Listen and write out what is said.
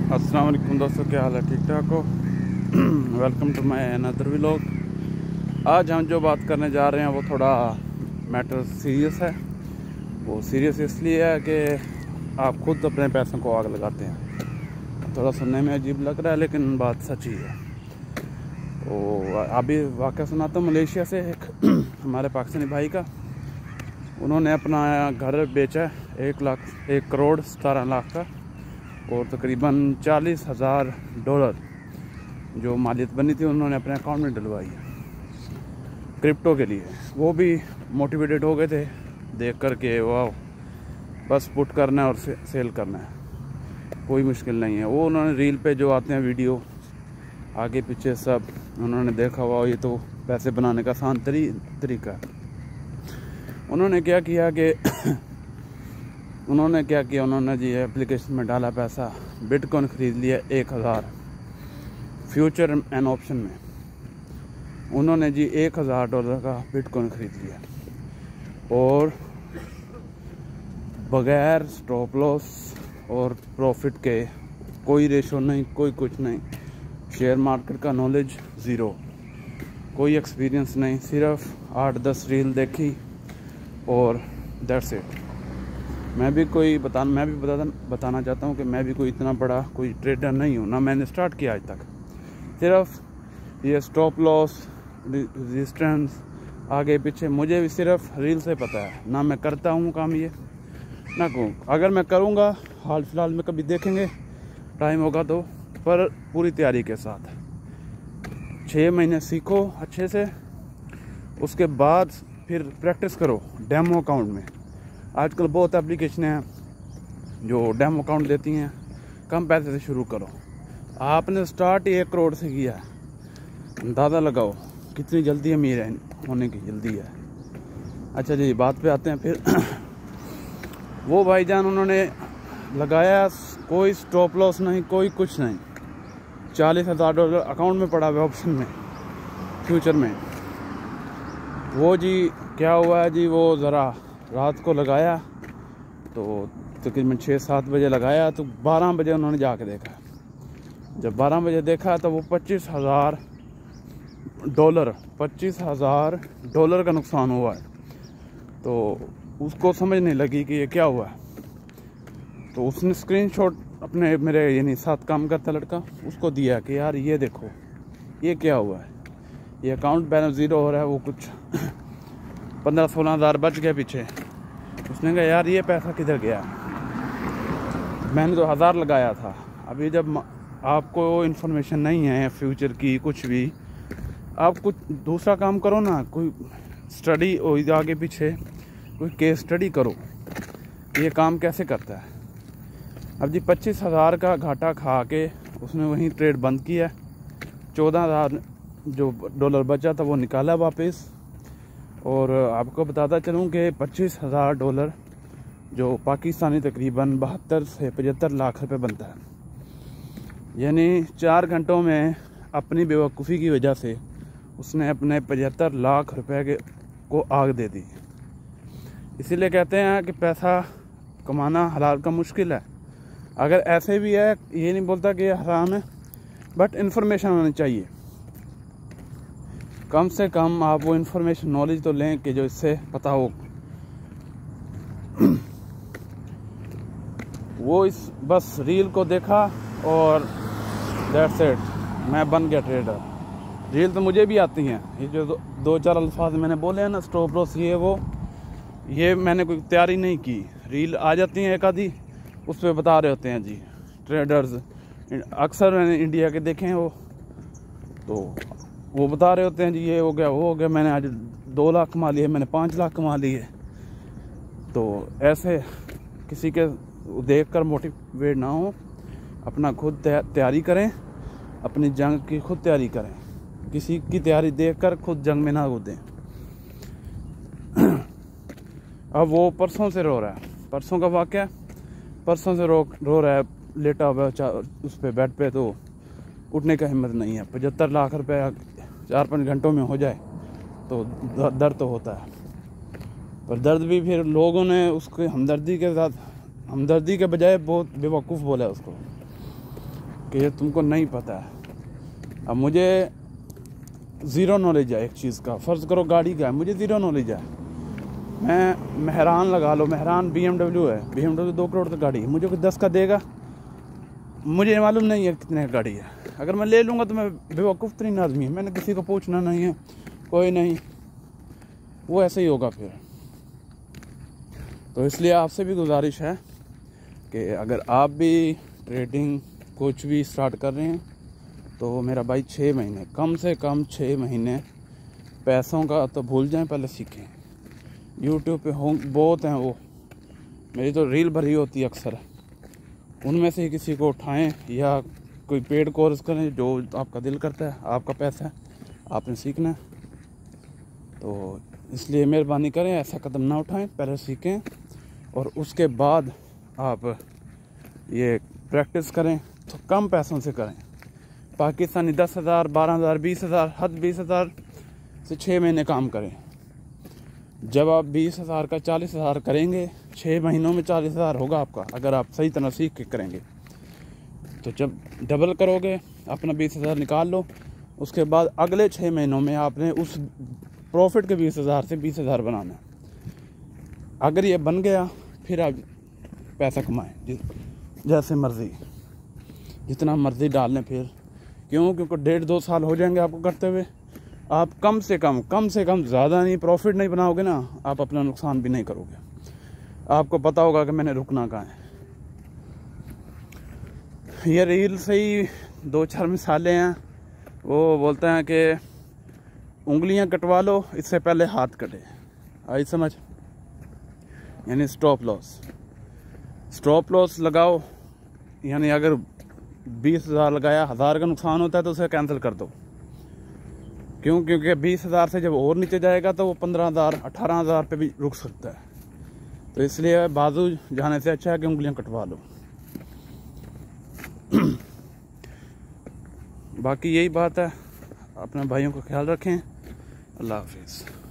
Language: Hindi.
अस्सलाम वालेकुम दोस्तों, क्या हाल है? ठीक ठाक हो? Welcome to my another vlog. आज हम जो बात करने जा रहे हैं वो थोड़ा मैटर सीरियस है। वो सीरियस इसलिए है कि आप खुद अपने पैसों को आग लगाते हैं। थोड़ा सुनने में अजीब लग रहा है लेकिन बात सच्ची है। तो अभी वाक़या सुनाता हूँ मलेशिया से। एक हमारे पाकिस्तानी भाई का, उन्होंने अपना घर बेचा 1 करोड़ 17 लाख का, और तकरीबन $40,000 जो मालियत बनी थी उन्होंने अपने अकाउंट में डलवाई है क्रिप्टो के लिए। वो भी मोटिवेटेड हो गए थे देख कर के, वाह बस पुट करना है और सेल करना है, कोई मुश्किल नहीं है। वो उन्होंने रील पे जो आते हैं वीडियो आगे पीछे सब उन्होंने देखा, हुआ ये तो पैसे बनाने का आसान तरीका है। उन्होंने क्या किया उन्होंने जी एप्लीकेशन में डाला पैसा, बिटकॉइन ख़रीद लिया 1000 फ्यूचर एंड ऑप्शन में। उन्होंने जी $1000 का बिटकॉइन ख़रीद लिया और बगैर स्टॉप लॉस और प्रॉफिट के, कोई रेशो नहीं, कोई कुछ नहीं, शेयर मार्केट का नॉलेज ज़ीरो, कोई एक्सपीरियंस नहीं, सिर्फ 8-10 रील देखी और दैट्स इट। मैं भी बताना चाहता हूँ कि मैं भी कोई इतना बड़ा कोई ट्रेडर नहीं हूँ, ना मैंने स्टार्ट किया आज तक। सिर्फ ये स्टॉप लॉस, रेजिस्टेंस, आगे पीछे मुझे भी सिर्फ रील से पता है। ना मैं करता हूँ काम ये, ना कहूँ। अगर मैं करूँगा हाल फिलहाल में कभी देखेंगे, टाइम होगा तो, पर पूरी तैयारी के साथ 6 महीने सीखो अच्छे से, उसके बाद फिर प्रैक्टिस करो डेमो अकाउंट में। आजकल बहुत एप्लीकेशन हैं जो डेमो अकाउंट देती हैं। कम पैसे से शुरू करो। आपने स्टार्ट ही 1 करोड़ से किया है, अंदाज़ा लगाओ कितनी जल्दी अमीर होने की जल्दी है। अच्छा जी, बात पे आते हैं फिर। वो भाईजान उन्होंने लगाया, कोई स्टॉप लॉस नहीं, कोई कुछ नहीं, $40,000 अकाउंट में पड़ा हुआ ऑप्शन में, फ्यूचर में। वो जी क्या हुआ है जी, वो ज़रा रात को लगाया तो तकरीबन 6-7 बजे लगाया, तो 12 बजे उन्होंने जाके देखा। जब 12 बजे देखा तो वो $25,000 का नुकसान हुआ है। तो उसको समझ नहीं लगी कि ये क्या हुआ है। तो उसने स्क्रीनशॉट अपने मेरे यानी साथ काम करता लड़का उसको दिया कि यार ये देखो ये क्या हुआ है, ये अकाउंट बैलेंस ज़ीरो हो रहा है। वो कुछ 15-16 हज़ार बच गए पीछे। उसने कहा यार ये पैसा किधर गया, मैंने तो 1000 लगाया था। अभी जब आपको इन्फॉर्मेशन नहीं है फ्यूचर की कुछ भी, आप कुछ दूसरा काम करो ना, कोई स्टडी आगे पीछे कोई केस स्टडी करो ये काम कैसे करता है। अब जी 25,000 का घाटा खा के उसने वहीं ट्रेड बंद किया। 14,000 जो डॉलर बचा था वो निकाला वापस। और आपको बताता चलूँ कि $25,000 जो पाकिस्तानी तकरीबन 72 से 75 लाख रुपए बनता है, यानी 4 घंटों में अपनी बेवकूफ़ी की वजह से उसने अपने 75 लाख रुपए को आग दे दी। इसीलिए कहते हैं कि पैसा कमाना हलाल का मुश्किल है। अगर ऐसे भी है, ये नहीं बोलता कि ये हराम है, बट इन्फॉर्मेशन होनी चाहिए। कम से कम आप वो इन्फॉर्मेशन नॉलेज तो लें कि जो इससे पता हो। वो इस बस रील को देखा और दैट्स इट, मैं बन गया ट्रेडर। रील तो मुझे भी आती हैं, ये जो 2-4 अल्फाज मैंने बोले हैं ना, स्टॉप लॉस ये वो, ये मैंने कोई तैयारी नहीं की। रील आ जाती हैं एक आधी, उस पर बता रहे होते हैं जी ट्रेडर्स, अक्सर मैंने इंडिया के देखे हैं वो, तो वो बता रहे होते हैं जी ये हो गया वो हो गया, मैंने आज 2 लाख कमा लिए, मैंने 5 लाख कमा लिए। तो ऐसे किसी के देख कर मोटिवेट ना हो, अपना खुद तैयारी करें, अपनी जंग की खुद तैयारी करें, किसी की तैयारी देखकर खुद जंग में ना कूदें। अब वो परसों से रो रहा है, परसों का वाक़या, परसों से रो रहा है, लेटा हुआ उस पे बेड पे, तो उठने का हिम्मत नहीं है। 75 लाख रुपए 4-5 घंटों में हो जाए तो दर्द तो होता है, पर दर्द भी फिर लोगों ने उसके हमदर्दी के बजाय बहुत बेवकूफ़ बोला उसको। कि ये तुमको नहीं पता है। अब मुझे ज़ीरो नॉलेज है एक चीज़ का, फ़र्ज़ करो गाड़ी का है, मुझे ज़ीरो नॉलेज है। मैं मेहरान लगा लो, मेहरान BMW है, BMW 2 करोड़ की गाड़ी है, मुझे कुछ 10 का देगा, मुझे मालूम नहीं है कितने की गाड़ी है। अगर मैं ले लूँगा तो मैं बेवकूफ़ तरीन आदमी है, मैंने किसी को पूछना नहीं है, कोई नहीं, वो ऐसे ही होगा फिर। तो इसलिए आपसे भी गुजारिश है कि अगर आप भी ट्रेडिंग कुछ भी स्टार्ट कर रहे हैं तो मेरा भाई 6 महीने, कम से कम 6 महीने पैसों का तो भूल जाएं, पहले सीखें। यूट्यूब पे बहुत हैं, वो मेरी तो रील भरी होती है अक्सर, उनमें से ही किसी को उठाएं या कोई पेड कोर्स करें, जो आपका दिल करता है, आपका पैसा है, आपने सीखना है। तो इसलिए मेहरबानी करें, ऐसा कदम ना उठाएं, पहले सीखें और उसके बाद आप ये प्रैक्टिस करें, तो कम पैसों से करें। पाकिस्तानी 10,000, 12,000, 20,000, हद 20,000 से 6 महीने काम करें। जब आप 20,000 का 40,000 करेंगे, 6 महीनों में 40,000 होगा आपका, अगर आप सही तरह सीख के करेंगे। तो जब डबल करोगे, अपना 20,000 निकाल लो, उसके बाद अगले 6 महीनों में आपने उस प्रॉफिट के 20,000 से 20,000 बनाना है। अगर ये बन गया, फिर आप पैसा कमाएं जैसे मर्ज़ी, जितना मर्ज़ी डाल लें। फिर क्योंकि 1.5-2 साल हो जाएंगे आपको करते हुए, आप कम से कम ज़्यादा नहीं, प्रॉफिट नहीं बनाओगे ना, आप अपना नुकसान भी नहीं करोगे। आपको पता होगा कि मैंने रुकना कहाँ है। ये रील से ही 2-4 मिसालें हैं। वो बोलते हैं कि उंगलियां कटवा लो, इससे पहले हाथ कटे। आई समझ? यानी स्टॉप लॉस लगाओ, यानी अगर 20,000 लगाया, 1,000 का नुकसान होता है तो उसे कैंसिल कर दो। क्योंकि 20,000 से जब और नीचे जाएगा तो वो 15,000, 18,000 पे भी रुक सकता है। तो इसलिए बाजू जाने से अच्छा है कि उंगलियां कटवा लो। बाकी यही बात है, अपने भाइयों का ख्याल रखें। अल्लाह हाफिज़।